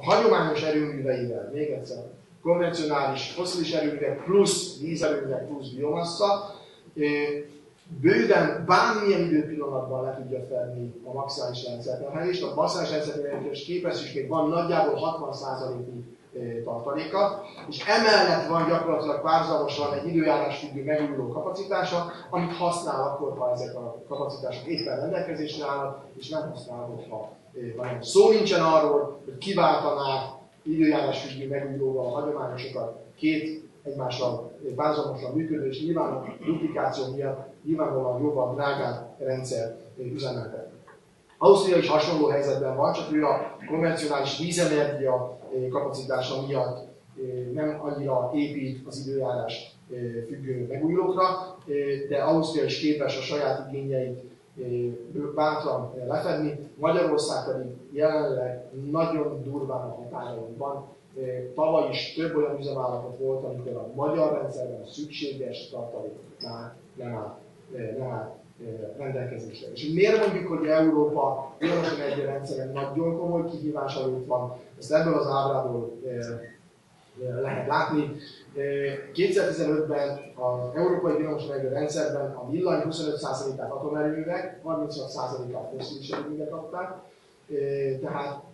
a hagyományos erőműveivel, még egyszer, konvencionális fosszilis erőművek plusz vízerőművek plusz biomassa, bőven bármilyen időpillanatban le tudja fedni a maximális rendszerterhelést. A maximális rendszerterhelés képesség még van nagyjából 60%-nyi tartaléka, és emellett van gyakorlatilag párhuzamosan egy időjárásfüggő megújuló kapacitása, amit használ akkor, ha ezek a kapacitások éppen rendelkezésre állnak, és nem használ, hogyha van. Szó nincsen arról, hogy kiváltanák időjárásfüggő megújulóval a hagyományosokat két egymással párhuzamosan működő, és nyilván a duplikáció miatt nyilvánvalóan jóval drágább rendszer üzemeltet. Ausztria is hasonló helyzetben van, csak ő a konvencionális vízenergia kapacitása miatt nem annyira épít az időjárás függő megújulókra, de Ausztria is képes a saját igényeit bátran lefedni. Magyarország pedig jelenleg nagyon durván a határainkban. Tavaly is több olyan üzemállapot volt, amikor a magyar rendszerben a szükséges tartalék már nem áll rendelkezésre. És miért mondjuk, hogy Európa villamosenergia rendszeren nagyon komoly kihívás előtt van, ezt ebből az ábrából lehet látni. 2015-ben az európai villamosenergia rendszerben a villany 25%-át atomerőművek, 36%-át fosszilis erőművek adták. Tehát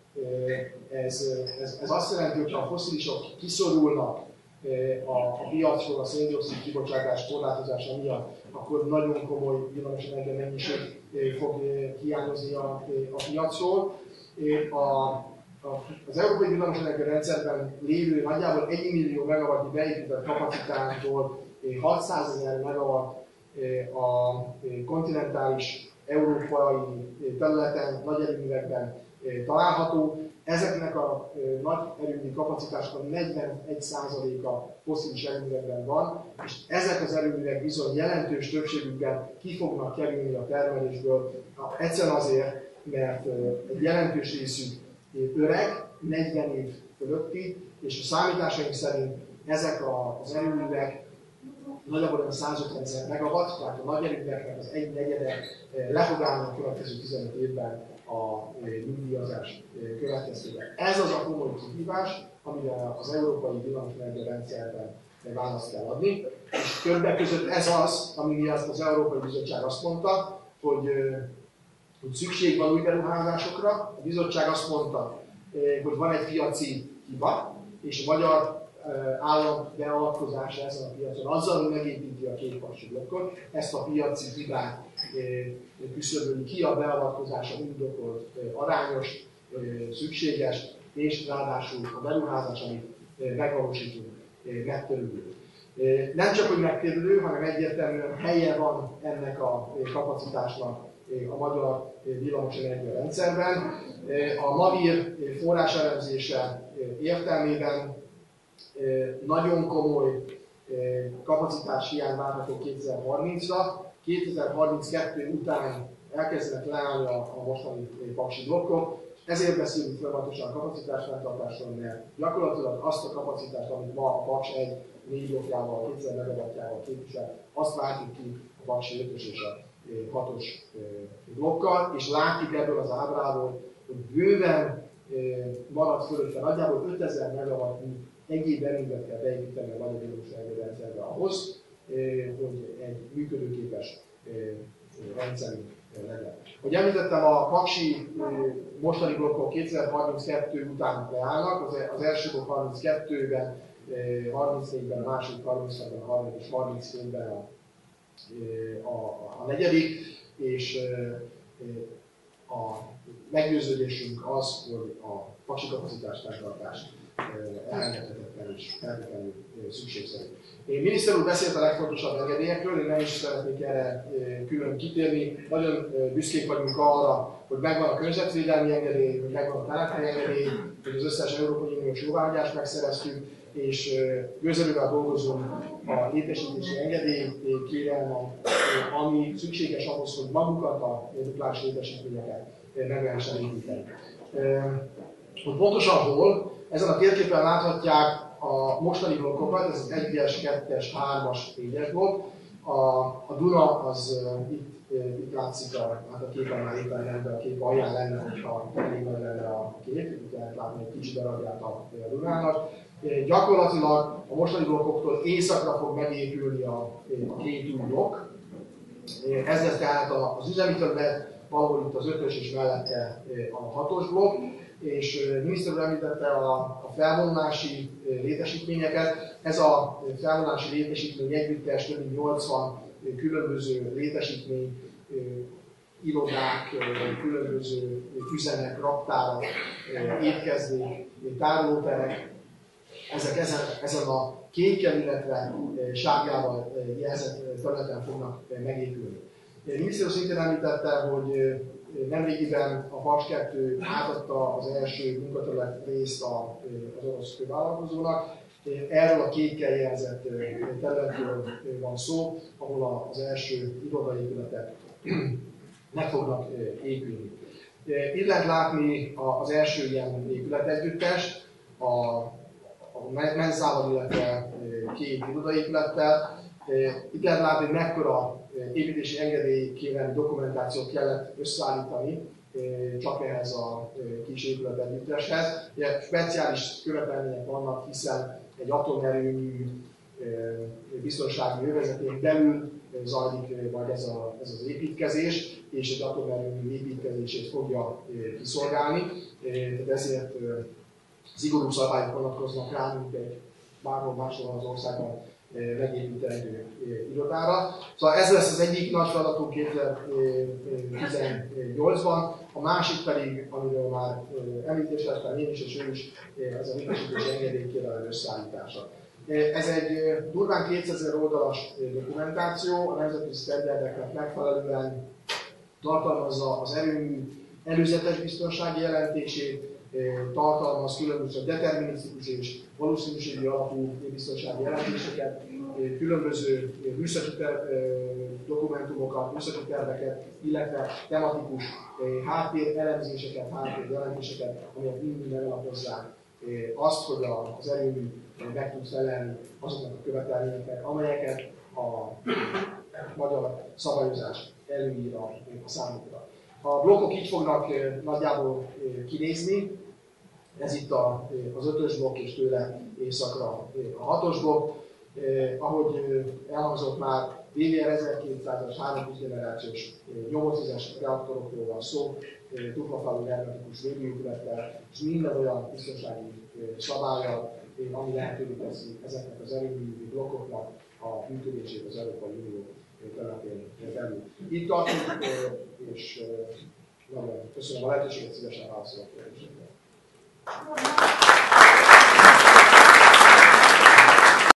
ez azt jelenti, hogy ha a fosszilisok kiszorulnak a piacról a szén-dioxid kibocsátás korlátozása miatt, akkor nagyon komoly villamosenergia mennyiség fog hiányozni a piacról. Az európai villamosenergia rendszerben lévő nagyjából 1 millió megawattnyi beépített kapacitásból 600 000 megawatt a kontinentális európai területen, nagy erőművekben található. Ezeknek a nagy erőmű kapacitásnak 41%-a fosszilis erőművekben van, és ezek az erőművek bizony jelentős többségükben ki fognak kerülni a termelésből. Egyszerűen azért, mert egy jelentős részük öreg, 40 év fölötti, és a számításaink szerint ezek az erőművek nagyjából 150 000 megawatt, tehát a nagy erőműveknek az 1/4 le fog állni a következő 15 évben a nyugdíjazás következtében. Ez az a komoly kihívás, amire az európai villamosenergia rendszerben választ kell adni. És többek között ez az, ami miatt az Európai Bizottság azt mondta, hogy szükség van új beruházásokra. A bizottság azt mondta, hogy van egy piaci hiba, és a magyar állam beavatkozása ezen a piacon azzal, hogy megépíti a két paksi blokkot, ezt a piaci hibát küszöböli ki, a beavatkozása indokolt, arányos, szükséges, és ráadásul a beruházás, amit megvalósítunk, megtérülő. Nem csak, hogy megtérülő, hanem egyértelműen helye van ennek a kapacitásnak a magyar villamosenergia rendszerben. A MAVIR forráselemzése értelmében nagyon komoly kapacitás hiány várható 2030-ra. 2032 után elkezdenek leállni a mostani paksi blokkok, ezért beszélünk folyamatosan a kapacitásfenntartásról, mert gyakorlatilag azt a kapacitást, amit ma a Paks 1 4 blokkjával, 2000 megawattjával képvisel, azt váltjuk ki a Paksi 5-ös és a 6-os blokkal, és látjuk ebből az ábrából, hogy bőven maradt fölötte nagyjából 5000 megawattnyi egyéb erőművet kell beépíteni a magyar villamosenergia rendszerbe ahhoz, hogy egy működőképes rendszerünk legyen. Hogy említettem, a paksi mostani blokkok 2032 után leállnak, az első blokk 32-ben, 34-ben, a második 36-ban, a harmadik és 34-ben a negyedik, és a meggyőződésünk az, hogy a paksi kapacitás fenntartás elengedhetetlen és feltétlenül szükségszerű. Miniszter úr beszélt a legfontosabb engedélyekről, én nem is szeretnék erre külön kitérni. Nagyon büszkék vagyunk arra, hogy megvan a környezetvédelmi engedély, hogy megvan a telephely engedély, hogy az összes Európai Uniós jóváhagyást megszereztük, és gőzerővel dolgozunk a létesítési engedély kérelmen, ami szükséges ahhoz, hogy magukat a nukleáris létesítményeket meg lehessen építeni. Hogy pontosan hol, ezen a térképen láthatják a mostani blokkokat, ez az 1-es, 2-es, 3-as, 4-es blokk. A Duna az itt Itt látszik a képen már éppen nem, de a kép alján lenne, hogyha elég nagy lenne a kép, itt lehet látni egy kicsi darabját a Dunának. Gyakorlatilag a mostani blokkoktól északra fog megépülni a két új blokk. Ez lesz tehát az üzemi terület, valahol itt az 5-ös és mellette a 6-os blokk, és miniszter úr említette a felvonulási létesítményeket. Ez a felvonulási létesítmény együttes több mint 80 különböző létesítmény, irodák, különböző üzemek, raktárak, étkezdék, tárolóterek, ezek ezen a kékkel, illetve sárgával jelzett területen fognak megépülni. Miniszter szintén említette, hogy nemrégiben a Paks 2 átadta az első munkaterület részt az orosz fővállalkozónak. Erről a kékkel jelzett területről van szó, ahol az első irodaépületek meg fognak épülni. Itt lehet látni az első ilyen épületegyüttest, a menzával, illetve két irodaépülettel. Itt lehet látni, hogy mekkora építési engedély kérelmi dokumentációt kellett összeállítani csak ehhez a kis épületegyütteshez. Speciális követelmények vannak, hiszen egy atomerőmű biztonsági övezetén belül zajlik majd ez az építkezés, és egy atomerőmű építkezését fogja kiszolgálni. Ezért szigorú szabályok vonatkoznak rá, mint egy bárhol máshol az országban megépítendő irodára. Szóval ez lesz az egyik nagy feladatunk 2018-ban, a másik pedig, amiről már említést tettem én is, és ő is, ez a létesítési engedélykérelem összeállítása. Ez egy durván 200 oldalas dokumentáció, a nemzetközi sztenderdeknek megfelelően tartalmazza az erőmű előzetes biztonsági jelentését, tartalmaz különböző determinisztikus és valószínűségi alapú biztonsági jelentéseket, különböző műszaki dokumentumokat, műszaki terveket, illetve tematikus háttérelemzéseket, háttérjelentéseket, amelyek mind megalapozzák azt, hogy az erőmű meg tud felelni azoknak a követelményeknek, amelyeket a magyar szabályozás előír a számukra. A blokkok így fognak nagyjából kinézni, ez itt az 5-ös blokk és tőle északra a 6-os blokk. Ahogy elhangzott már, VVR 1200-as 3 generációs nyomozózás reaktorokról van szó, tuplafalú hermetikus védőépülettel, és minden olyan biztonsági szabállyal, ami lehetővé teszi ezeknek az erőművi blokkoknak a működését az Európai Unió területén belül. Itt tartunk, és nagyon köszönöm a lehetőséget, szívesen válaszolok kérdésekre.